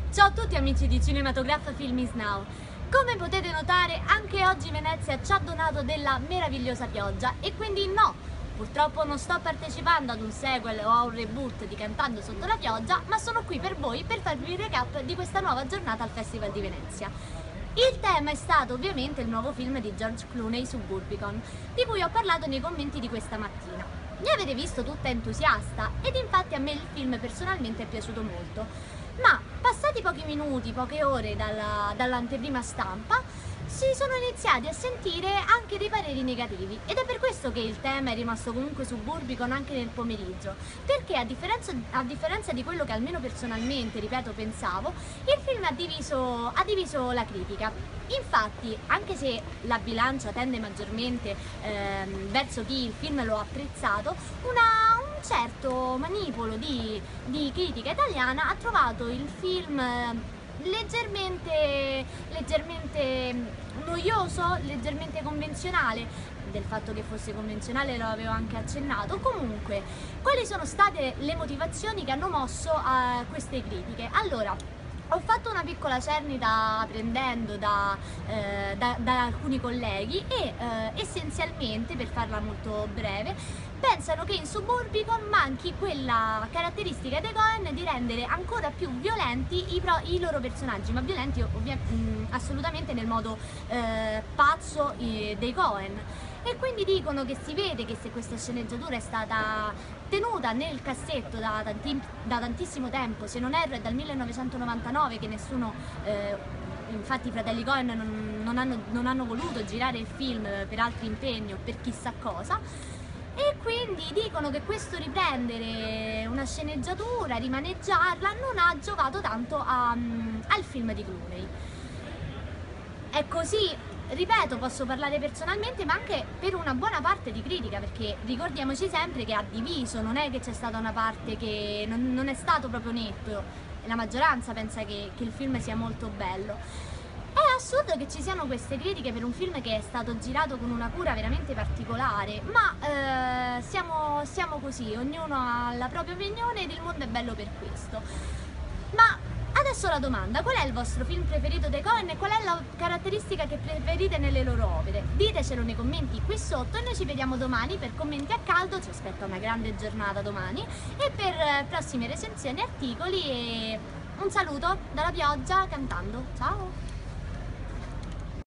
Ciao a tutti amici di Cinematograph Film is Now. Come potete notare, anche oggi Venezia ci ha donato della meravigliosa pioggia e quindi no, purtroppo non sto partecipando ad un sequel o a un reboot di Cantando sotto la pioggia, ma sono qui per voi per farvi il recap di questa nuova giornata al Festival di Venezia. Il tema è stato ovviamente il nuovo film di George Clooney, Suburbicon, di cui ho parlato nei commenti di questa mattina. Mi avete visto tutta entusiasta ed infatti a me il film personalmente è piaciuto molto. Ma passati pochi minuti, poche ore dall'anteprima stampa, si sono iniziati a sentire anche dei pareri negativi ed è per questo che il tema è rimasto comunque Suburbicon anche nel pomeriggio, perché a differenza di quello che almeno personalmente, ripeto, pensavo, il film ha diviso la critica. Infatti, anche se la bilancia tende maggiormente verso chi il film lo ha apprezzato, un certo manipolo di critica italiana ha trovato il film leggermente noioso, leggermente convenzionale. Del fatto che fosse convenzionale lo avevo anche accennato. Comunque, quali sono state le motivazioni che hanno mosso a queste critiche? Allora, ho fatto una piccola cernita prendendo da alcuni colleghi e essenzialmente, per farla molto breve, pensano che in Suburbicon manchi quella caratteristica dei Coen di rendere ancora più violenti i loro personaggi, ma violenti assolutamente nel modo pazzo dei Coen. E quindi dicono che si vede che se questa sceneggiatura è stata tenuta nel cassetto da tantissimo tempo, se non erro è dal 1999 che nessuno, infatti i fratelli Coen non hanno voluto girare il film per altri impegni o per chissà cosa, e quindi dicono che questo riprendere una sceneggiatura, rimaneggiarla, non ha giovato tanto al film di Clooney. È così. Ripeto, posso parlare personalmente, ma anche per una buona parte di critica, perché ricordiamoci sempre che ha diviso, non è che c'è stata una parte che non è stato proprio netto, la maggioranza pensa che il film sia molto bello. È assurdo che ci siano queste critiche per un film che è stato girato con una cura veramente particolare, ma siamo così, ognuno ha la propria opinione ed il mondo è bello per questo. Ma adesso la domanda: qual è il vostro film preferito dei Coen e qual è la caratteristica che preferite nelle loro opere? Ditecelo nei commenti qui sotto e noi ci vediamo domani per commenti a caldo, ci aspetta una grande giornata domani, e per prossime recensioni e articoli, e un saluto dalla pioggia cantando. Ciao!